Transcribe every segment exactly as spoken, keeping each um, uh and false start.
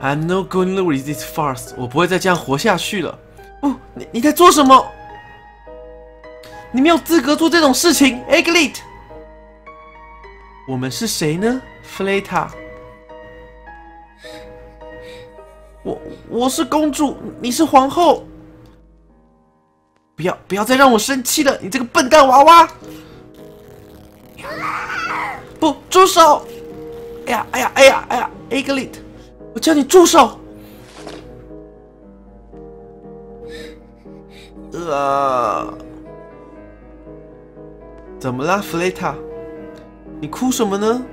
I'm not going to resist this farce。我不会再这样活下去了。不，你你在做什么？你没有资格做这种事情 ，Egglet。我们是谁呢 ，Fleta？ 我我是公主，你是皇后。不要不要再让我生气了，你这个笨蛋娃娃！不，住手！哎呀哎呀哎呀哎呀 ，Egglet， 我叫你住手！呃，怎么啦 ，Fleta？ 你哭什么呢？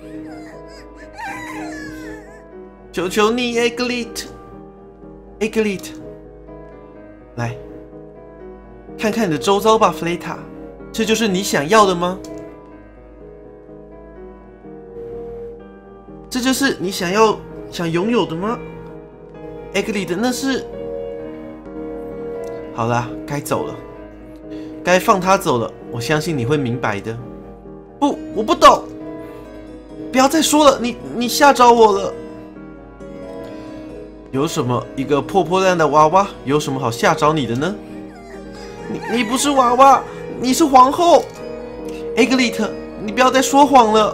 求求你 ，Egglet，Egglet， 来，看看你的周遭吧 ，Fleta， 这就是你想要的吗？这就是你想要、想拥有的吗 ？Egglet， 那是……好啦，该走了，该放他走了。我相信你会明白的。不，我不懂。不要再说了，你你吓着我了。有什么一个破破烂的娃娃，有什么好吓着你的呢？你你不是娃娃，你是皇后 ，Egglet， 你不要再说谎了。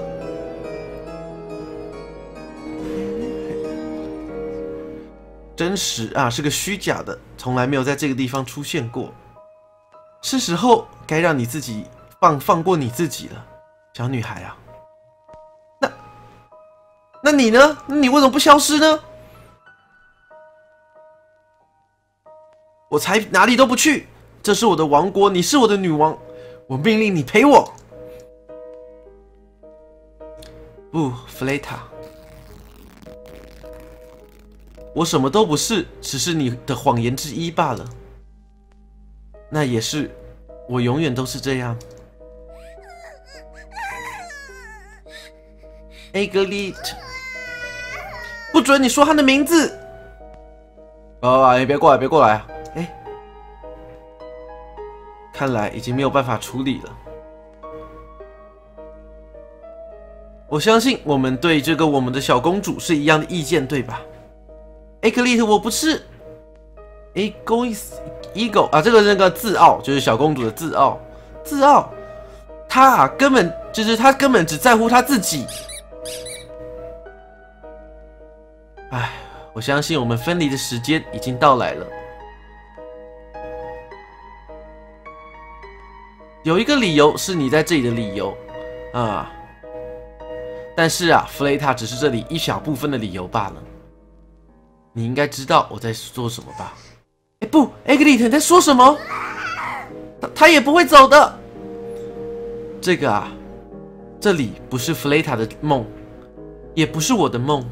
真实啊，是个虚假的，从来没有在这个地方出现过。是时候该让你自己放放过你自己了，小女孩啊。那那你呢？你为什么不消失呢？我才哪里都不去，这是我的王国，你是我的女王，我命令你陪我。不 ，Fleta， 我什么都不是，只是你的谎言之一罢了。那也是，我永远都是这样。Egglet， 不准你说他的名字！啊，你别过来，别过来啊！哎，看来已经没有办法处理了。我相信我们对这个我们的小公主是一样的意见，对吧 ？Egglet， 我不是 egoist ego 啊，这个那个自傲就是小公主的自傲，自傲，她啊根本就是她根本只在乎她自己。唉，我相信我们分离的时间已经到来了。有一个理由是你在这里的理由啊，但是啊 ，Fleta 只是这里一小部分的理由罢了。你应该知道我在说什么吧？哎，不 ，Egglet， 你在说什么？他他也不会走的。这个啊，这里不是 Fleta 的梦，也不是我的梦。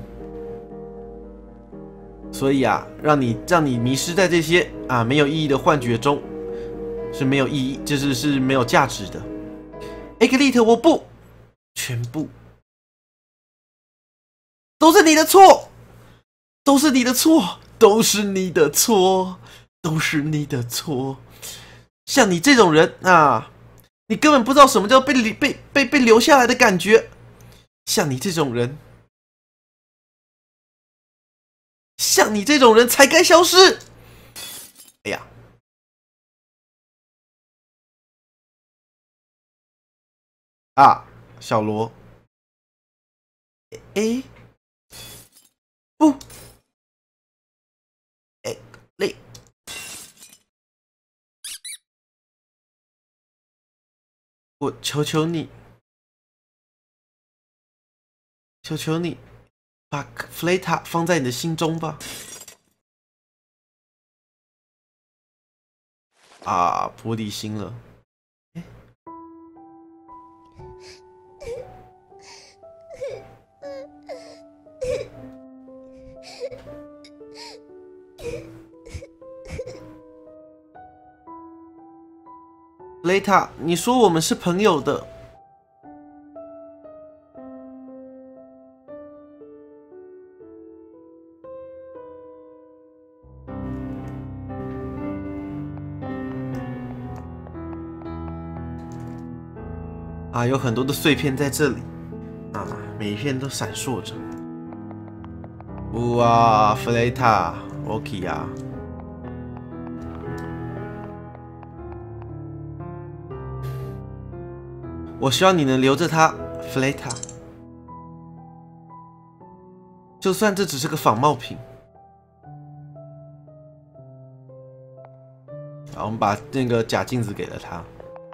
所以啊，让你让你迷失在这些啊没有意义的幻觉中，是没有意义，就是是没有价值的。Egglet， 我不，全部都是你的错，都是你的错，都是你的错，都是你的错。像你这种人啊，你根本不知道什么叫被被被被留下来的感觉。像你这种人。像你这种人才该消失！哎呀，啊，小罗，哎，不，哎，累，我求求你，求求你。把 Fleta 放在你的心中吧。啊，玻璃心了。Fleta， 你说我们是朋友的。啊，有很多的碎片在这里，啊，每一片都闪烁着。 哇，弗雷塔 ，OK 啊。我希望你能留着它，弗雷塔。就算这只是个仿冒品。好，我们把那个假镜子给了他。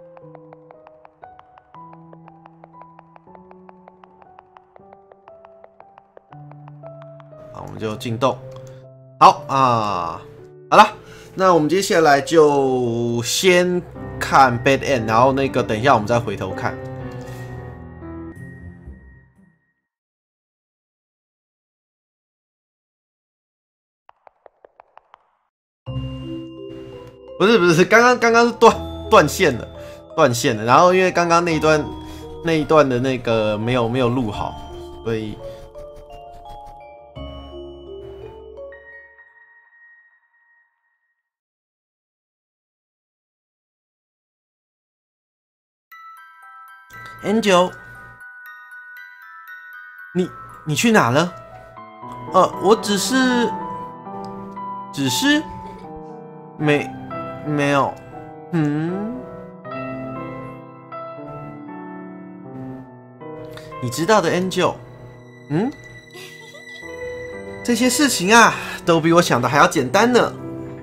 好，我们就进洞。好啊，好了，那我们接下来就先看 Bad End， 然后那个等一下我们再回头看。不是不是，刚刚刚刚是断断线了，断线了。然后因为刚刚那一段那一段的那个没有没有录好，所以Angel， 你你去哪了？呃，我只是只是没没有，嗯。你知道的 ，Angel， 嗯，这些事情啊，都比我想的还要简单呢。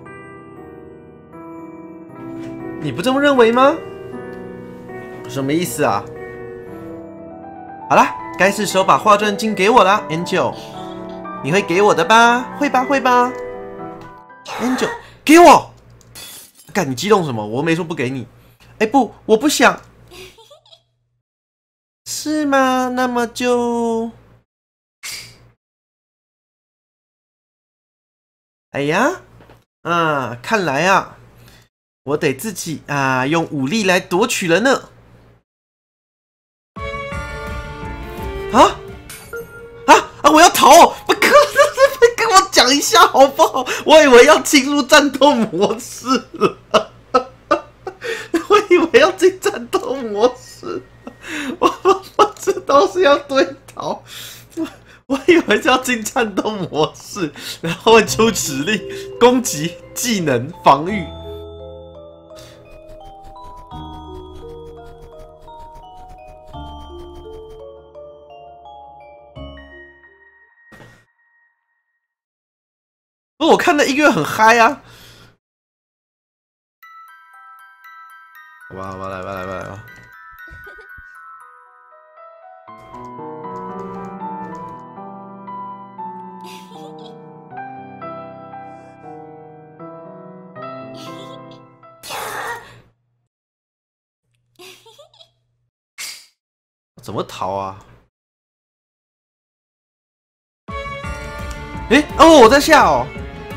你不这么认为吗？什么意思啊？好啦，该是时候把化妆镜给我啦 ，Angel， 你会给我的吧？会吧，会吧 ，Angel， 给我！干，你激动什么？我没说不给你。哎，不，我不想。是吗？那么就……哎呀，啊，看来啊，我得自己啊用武力来夺取了呢。啊啊啊！我要逃！不可能！跟我讲一下好不好？我以为要进入战斗模式了，我以为要进战斗模式，我不知道是要对逃。我以为是要进战斗模式，然后会出指令、攻击、技能、防御。不，我看那音乐很嗨啊！好吧，好吧，来吧，来吧，来吧。怎么逃啊？哎、欸，哦，我在下哦。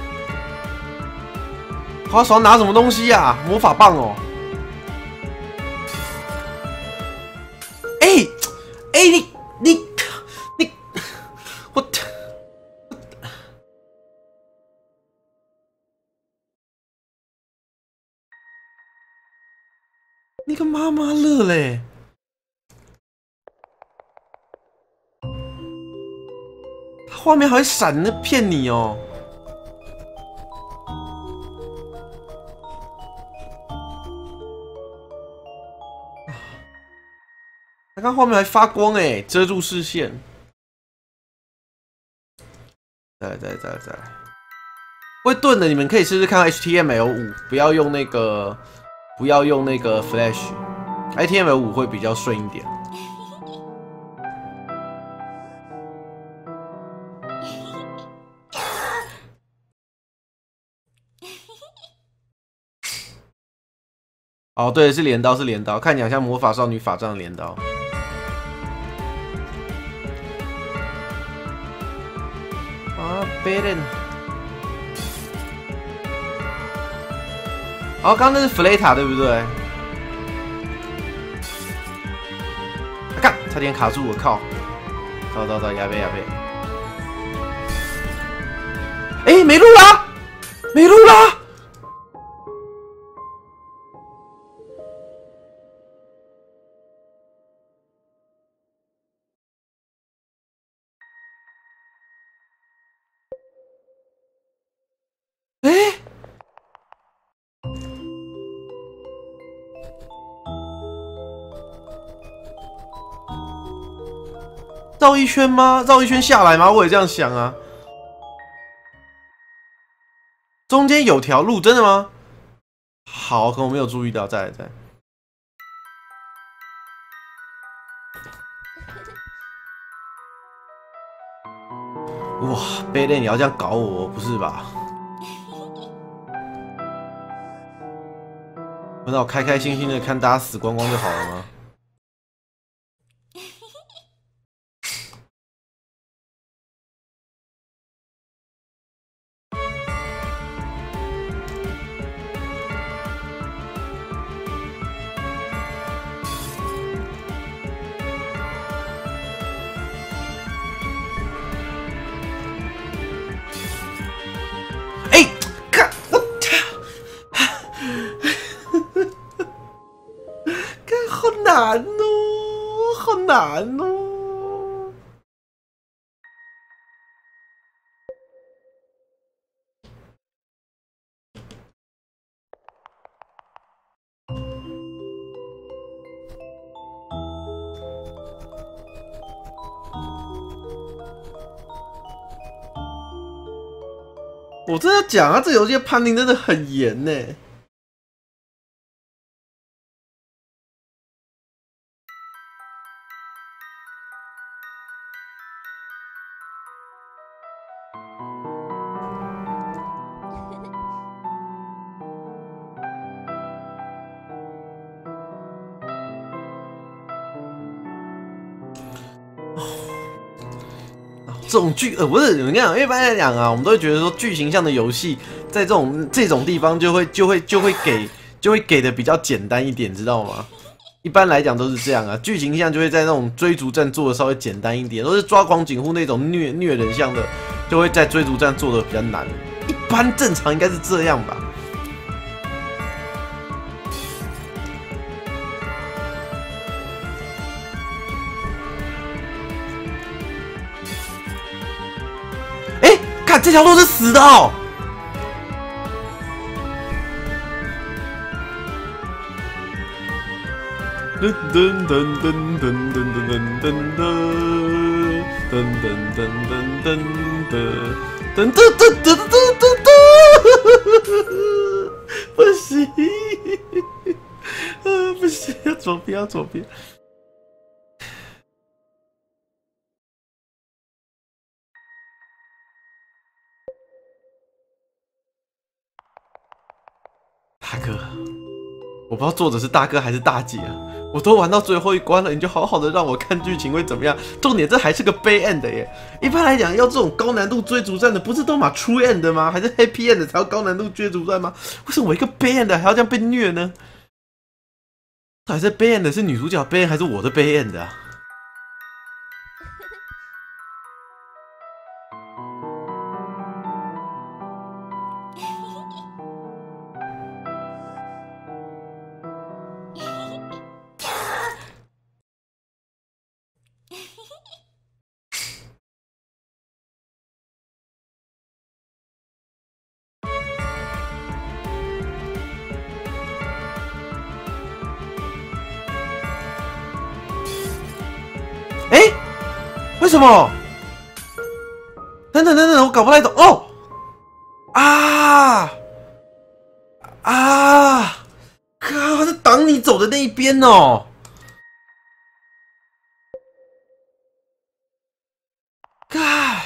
花手拿什么东西啊？魔法棒哦。哎、欸，哎、欸，你你你，我你个妈妈乐嘞！画面还会闪，那骗你哦。他看画面还发光哎，遮住视线。再来再来再来再来，会顿的你们可以试试看 H T M L 五，不要用那个，不要用那个 Flash，H T M L 五会比较顺一点。哦，对，是镰刀，是镰刀，看起来像魔法少女法杖的镰刀。啊 ，Baden。哦，刚刚那是弗雷塔对不对？啊、干，差点卡住我，靠！糟糟糟，呀呗呀呗！哎，没路啦，没路啦！ 绕一圈吗？绕一圈下来吗？我也这样想啊。中间有条路，真的吗？好，可我没有注意到，再来再来。哇，贝类，你要这样搞我，不是吧？那我开开心心的看大家死光光就好了吗？难哦，好难哦！我真的讲啊，这游戏判定真的很严呢。这种剧呃不是你看，一般来讲啊，我们都会觉得说剧情向的游戏，在这种这种地方就会就会就会给就会给的比较简单一点，知道吗？一般来讲都是这样啊，剧情向就会在那种追逐战做的稍微简单一点，都是抓狂警户那种虐虐人向的，就会在追逐战做的比较难。一般正常应该是这样吧。看这条路是死的哦！噔噔噔噔噔噔噔噔噔噔噔噔噔噔噔噔噔噔噔，不行，啊不行，要左边，要左边。大哥，我不知道作者是大哥还是大姐啊！我都玩到最后一关了，你就好好的让我看剧情会怎么样？重点这还是个悲 end 的耶！一般来讲，要这种高难度追逐战的，不是都买 true end 吗？还是 happy end 才要高难度追逐战吗？为什么我一个悲 end 还要这样被虐呢？还是悲 end 是女主角悲 end 还是我的悲 end 啊？哎、欸，为什么？等等等等，我搞不太懂哦。啊啊！靠，是挡你走的那一边哦。God。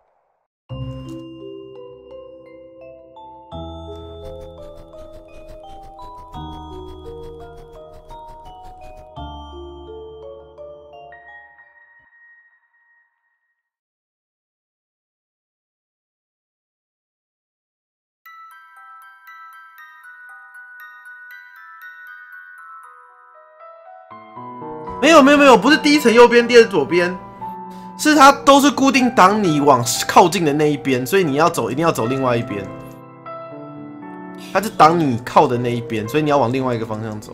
没有没有没有，不是第一层右边，第二左边，是它都是固定挡你往靠近的那一边，所以你要走一定要走另外一边。它是挡你靠的那一边，所以你要往另外一个方向走。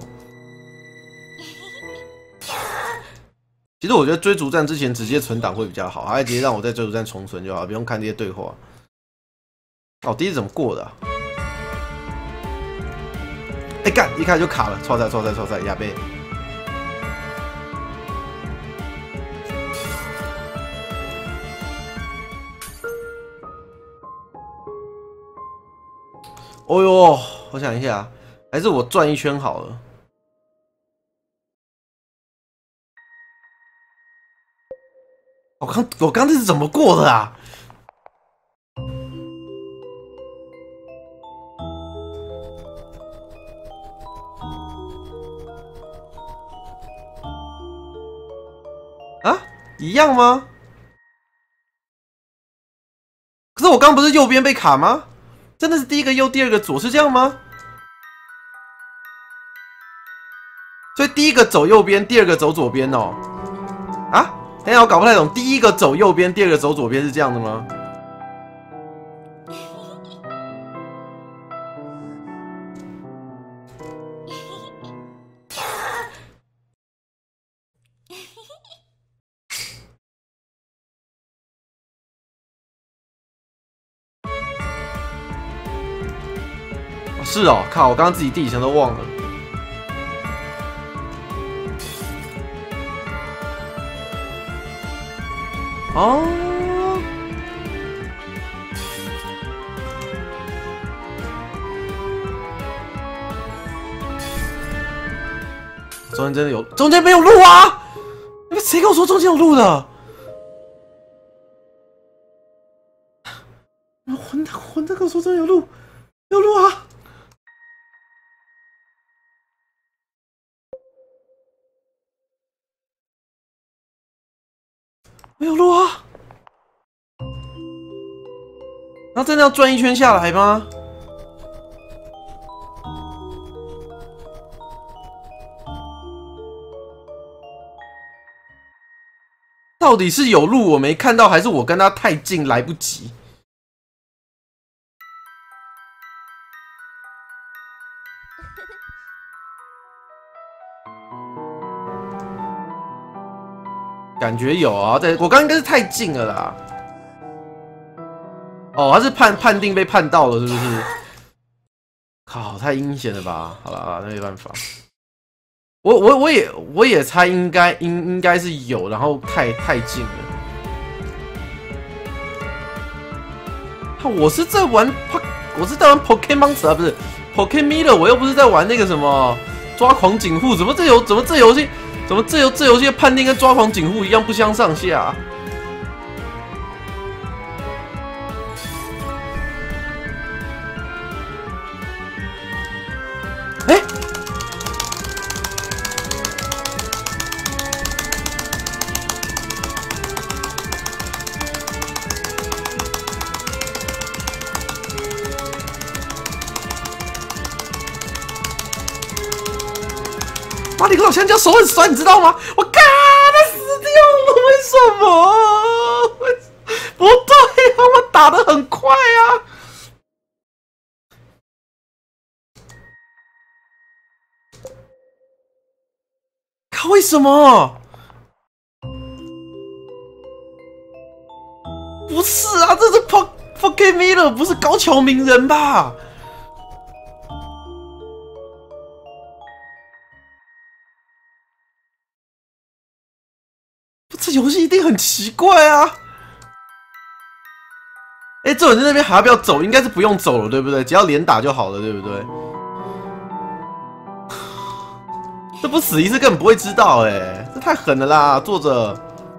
其实我觉得追逐战之前直接存档会比较好，还直接让我在追逐战重存就好，不用看这些对话。哦，第一次怎么过的、啊？哎、欸、干，一开始就卡了，错赛错赛错赛，亚贝。 哦呦，我想一下，还是我转一圈好了。我刚我刚这是怎么过的啊？啊，一样吗？可是我刚不是右边被卡吗？真的是第一个右，第二个左，是这样吗？所以第一个走右边，第二个走左边哦。啊，等一下我搞不太懂，第一个走右边，第二个走左边是这样的吗？是哦，靠！我刚刚自己地形都忘了。哦，中间真的有，中间没有路啊！那谁跟我说中间有路的？混蛋混蛋跟我说中间有路，有路啊！没有路啊！然后真的要转一圈下来吗？到底是有路我没看到，还是我跟他太近来不及？感觉有啊，对，我刚刚应该是太近了啦。哦，他是判判定被判到了，是不是？靠，太阴险了吧！好了好了，那没办法。我我我也我也猜应该应应该是有，然后太太近了。我是在玩，我是在玩 Pokemon 啊，不是 Pokemon， 我又不是在玩那个什么抓狂警护，怎么这游怎么这游戏？怎么这游这游戏的判定跟抓狂警护一样不相上下、啊？哎、欸，马里克老香蕉手很酸，你知道吗？我靠，他死掉了，为什么？不对啊，我打得很快啊！靠，为什么？不是啊，这是 Pokemon， 不是高桥名人吧？这游戏一定很奇怪啊！哎、欸，这人在那边还要不要走？应该是不用走了，对不对？只要连打就好了，对不对？这不死一次根本不会知道、欸，哎，这太狠了啦！作者，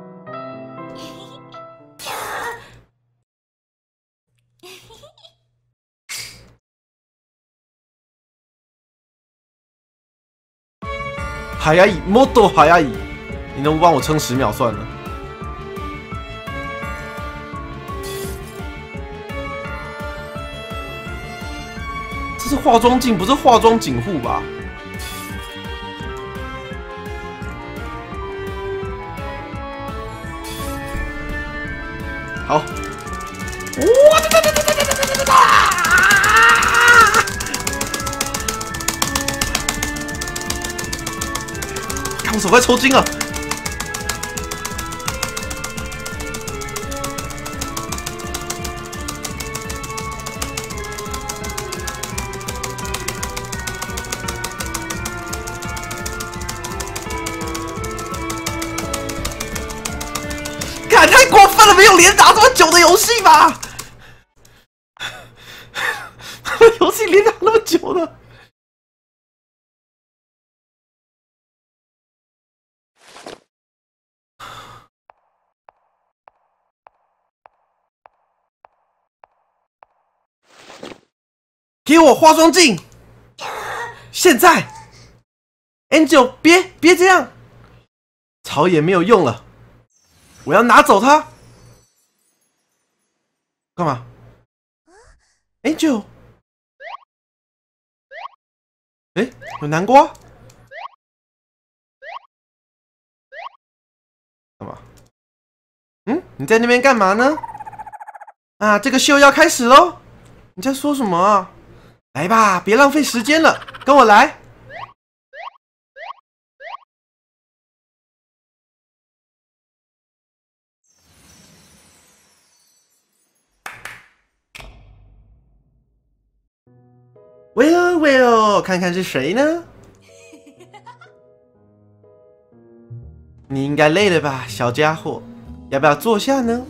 海牙蚁，莫多海牙蚁。你能不帮我撑十秒算了？这是化妆镜，不是化妆警护吧？好，哇！哒哒哒哒哒哒哒哒哒！看我手快抽筋了！太过分了，没有连打这么久的游戏吧？ 游戏连聊那么久了。给我化妆镜！现在 ，Angel， 别别这样，吵也没有用了，我要拿走它。干嘛 ？Angel， 哎，有南瓜？干嘛？嗯，你在那边干嘛呢？啊，这个秀要开始喽！你在说什么啊？来吧，别浪费时间了，跟我来。Well well， 看看是谁呢？你应该累了吧，小家伙，要不要坐下呢？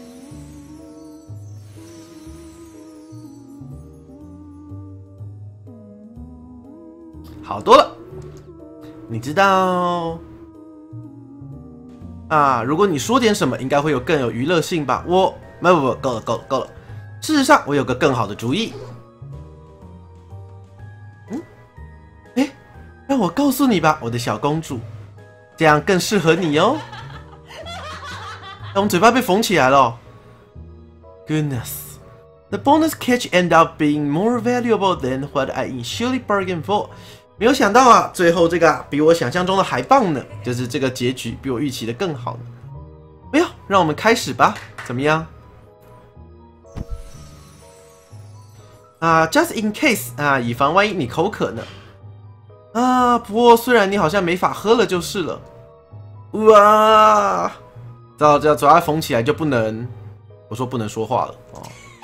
好多了。你知道啊？如果你说点什么，应该会有更有娱乐性吧？我不不不，够了够了够了。事实上，我有个更好的主意。嗯，哎，让我告诉你吧，我的小公主，这样更适合你哦。我们嘴巴被缝起来了。Goodness, the bonus catch ended up being more valuable than what I initially bargained for. 没有想到啊，最后这个、啊、比我想象中的还棒呢，就是这个结局比我预期的更好呢。没有，让我们开始吧，怎么样？啊 ，just in case 啊，以防万一你口渴呢。啊，不过虽然你好像没法喝了就是了。哇，照这嘴巴缝起来就不能，我说不能说话了哦。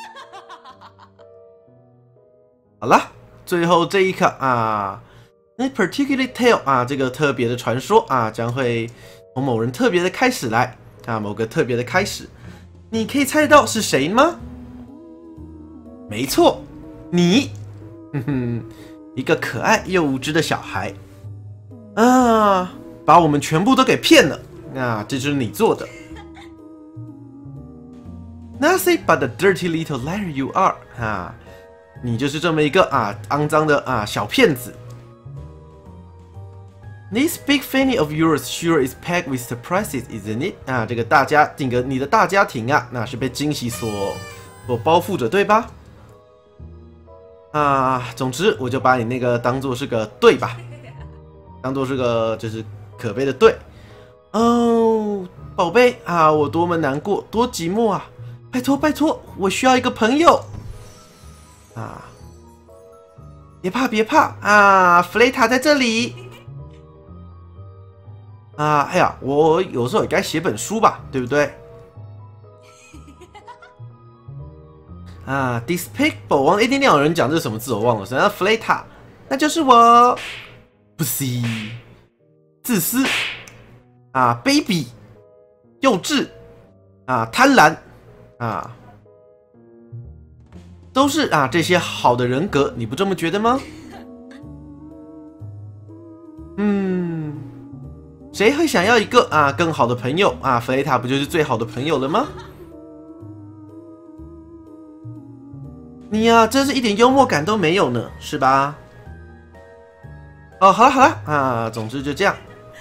好了，最后这一刻啊。那 particular tale 啊，这个特别的传说啊，将会从某人特别的开始来啊，某个特别的开始，你可以猜得到是谁吗？没错，你，哼哼，一个可爱又无知的小孩啊，把我们全部都给骗了啊，这就是你做的。Nothing but the dirty little liar you are 啊，你就是这么一个啊肮脏的啊小骗子。This big family of yours sure is packed with surprises, isn't it? 啊，这个大家，这个你的大家庭啊，那是被惊喜所所包覆着，对吧？啊，总之我就把你那个当做是个对吧，当做是个就是可悲的对。哦，宝贝啊，我多么难过，多寂寞啊！拜托拜托，我需要一个朋友啊！别怕别怕啊，弗雷塔在这里。啊，哎呀，我有时候也该写本书吧，对不对？啊 ，despicable， 忘了，一定有人讲这是什么字，我忘了，什么 Fleta， 那就是我，不是，自私，啊，卑鄙，幼稚，啊，贪婪，啊，都是啊这些好的人格，你不这么觉得吗？嗯。谁会想要一个啊更好的朋友啊？弗雷塔不就是最好的朋友了吗？你呀、啊，真是一点幽默感都没有呢，是吧？哦，好了好了啊，总之就这样。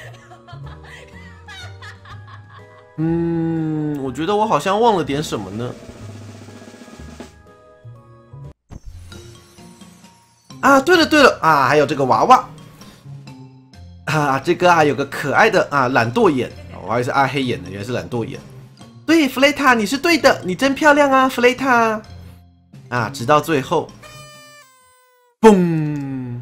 嗯，我觉得我好像忘了点什么呢。啊，对了对了啊，还有这个娃娃。啊，这个啊有个可爱的啊懒惰眼，我还以为是阿黑眼的，原来是懒惰眼。对，弗雷塔，你是对的，你真漂亮啊，弗雷塔。啊，直到最后，嘣！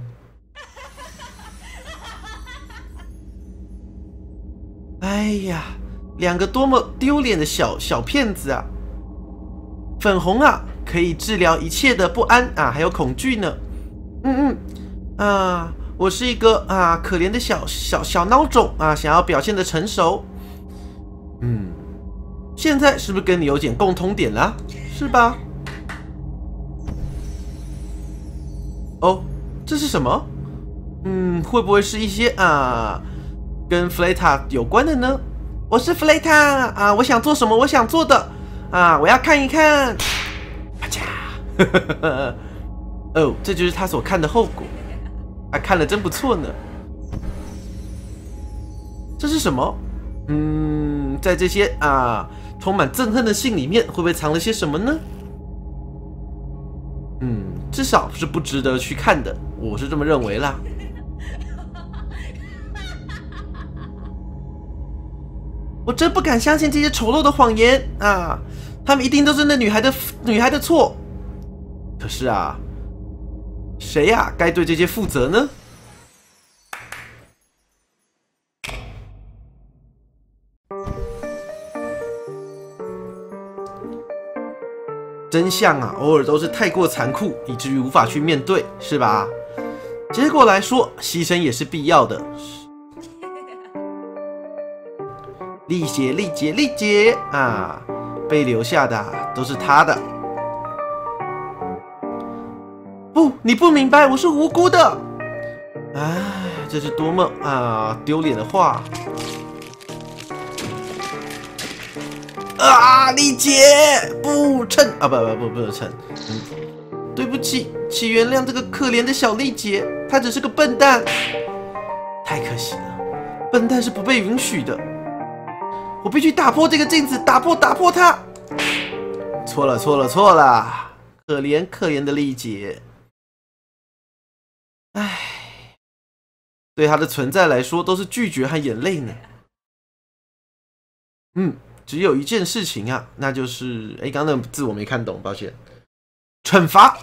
哎呀，两个多么丢脸的小小骗子啊！粉红啊，可以治疗一切的不安啊，还有恐惧呢。嗯嗯，啊。我是一个啊可怜的小小小孬种啊，想要表现的成熟。嗯，现在是不是跟你有点共通点啦？是吧？ 哦，这是什么？嗯，会不会是一些啊跟弗雷塔有关的呢？我是弗雷塔啊，我想做什么？我想做的啊，我要看一看。啪嚓！哦，这就是他所看的后果。他看了真不错呢。这是什么？嗯，在这些啊充满憎恨的信里面，会不会藏了些什么呢？嗯，至少是不值得去看的，我是这么认为啦。我真不敢相信这些丑陋的谎言啊！他们一定都是那女孩的女孩的错。可是啊，谁呀、啊、该对这些负责呢？真相啊，偶尔都是太过残酷，以至于无法去面对，是吧？结果来说，牺牲也是必要的。丽姐，丽姐，丽姐啊！被留下的、啊、都是她的。不，你不明白，我是无辜的。哎，这是多么啊丢脸的话！啊，丽姐，不趁啊，不不不不趁，嗯，对不起，请原谅这个可怜的小丽姐，她只是个笨蛋，太可惜了，笨蛋是不被允许的。我必须打破这个镜子，打破打破它！错了错了错了！可怜可怜的丽姐，唉，对她的存在来说都是拒绝和眼泪呢。嗯，只有一件事情啊，那就是哎，刚刚那个字我没看懂，抱歉。惩罚。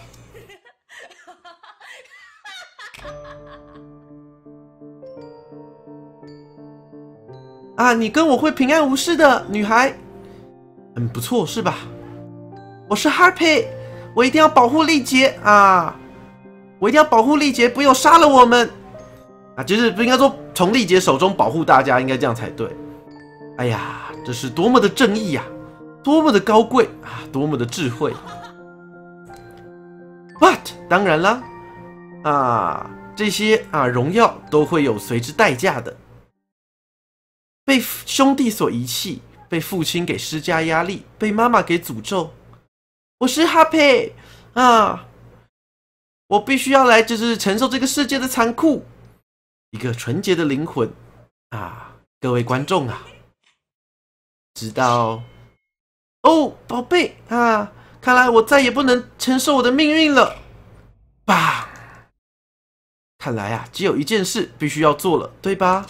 啊，你跟我会平安无事的女孩，很不错是吧？我是 Harpy， 我一定要保护丽姐啊！我一定要保护丽姐，不要杀了我们啊！就是不应该说从丽姐手中保护大家，应该这样才对。哎呀，这是多么的正义呀、啊，多么的高贵啊，多么的智慧。But 当然啦，啊，这些啊荣耀都会有随之代价的。被兄弟所遗弃，被父亲给施加压力，被妈妈给诅咒。我是 Happy 啊，我必须要来，就是承受这个世界的残酷。一个纯洁的灵魂啊，各位观众啊，知道哦，宝贝啊，看来我再也不能承受我的命运了。吧，看来啊，只有一件事必须要做了，对吧？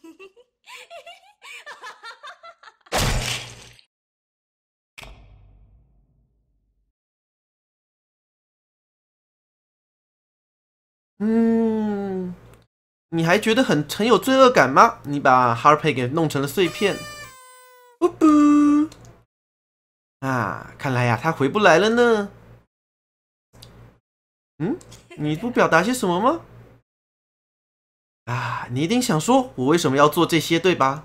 嗯，你还觉得很很有罪恶感吗？你把 Harpy 给弄成了碎片。呜呼！啊，看来呀、啊，他回不来了呢。嗯，你不表达些什么吗？啊，你一定想说，我为什么要做这些，对吧？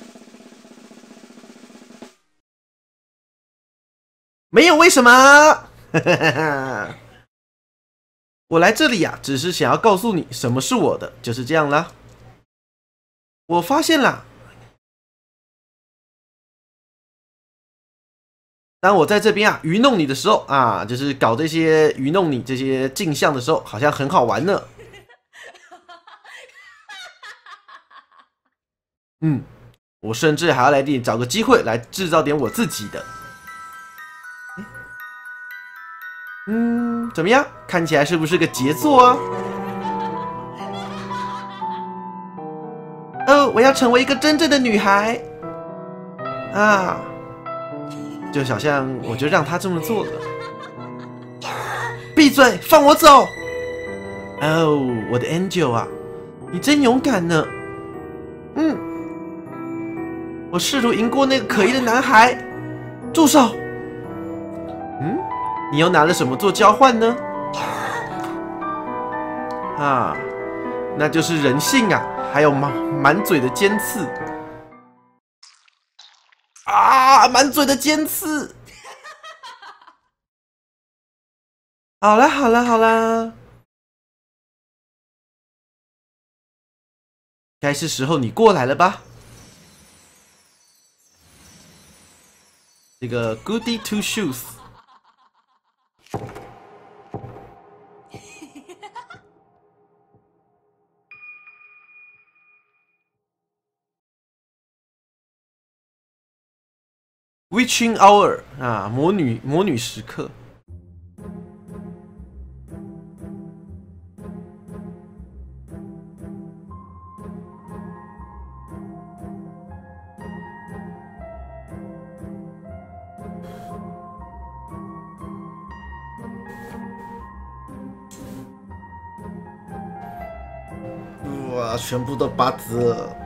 没有为什么。我来这里呀、啊，只是想要告诉你什么是我的，就是这样啦。我发现啦，当我在这边啊愚弄你的时候啊，就是搞这些愚弄你这些镜像的时候，好像很好玩呢。嗯，我甚至还要来点找个机会来制造点我自己的。嗯，怎么样？看起来是不是个杰作啊？哦，我要成为一个真正的女孩啊！就好像我就让她这么做了。闭嘴，放我走！哦，我的 Angel 啊，你真勇敢呢。嗯，我试图赢过那个可疑的男孩。住手！嗯。你又拿了什么做交换呢？啊，那就是人性啊，还有满满嘴的尖刺啊，满嘴的尖刺。好啦好啦好啦， 该是时候你过来了吧？这个 Goody Two Shoes。Witching Hour 啊，魔女魔女时刻。哇，全部都八折。